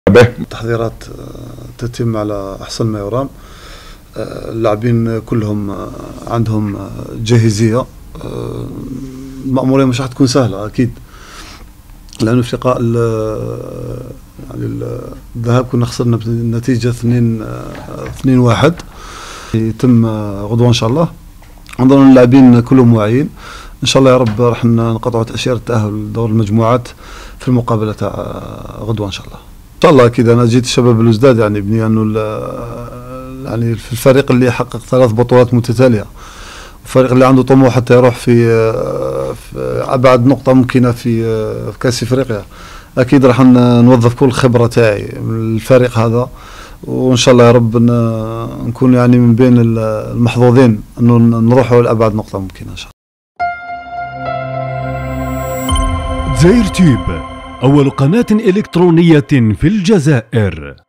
التحضيرات تتم على أحسن ما يرام. اللاعبين كلهم عندهم جاهزية. المأمورية مش راح تكون سهلة أكيد، لأنه في لقاء يعني الذهاب كنا خسرنا بنتيجة 2-1. يتم غدوة إن شاء الله. أظن اللاعبين كلهم واعيين إن شاء الله. يا رب راح نقطعوا تأشيرة التأهل لدور المجموعات في المقابلة تاع غدوة إن شاء الله. إن شاء الله أكيد. أنا جيت الشباب الوزداد يعني بني أنه يعني في الفريق اللي حقق 3 بطولات متتالية، الفريق اللي عنده طموح حتى يروح في أبعد نقطة ممكنة في كأس إفريقيا. أكيد راح نوظف كل الخبرة تاعي من الفريق هذا، وإن شاء الله يا رب نكون يعني من بين المحظوظين أنه نروحوا لأبعد نقطة ممكنة إن شاء الله. دزاير تيوب، أول قناة إلكترونية في الجزائر.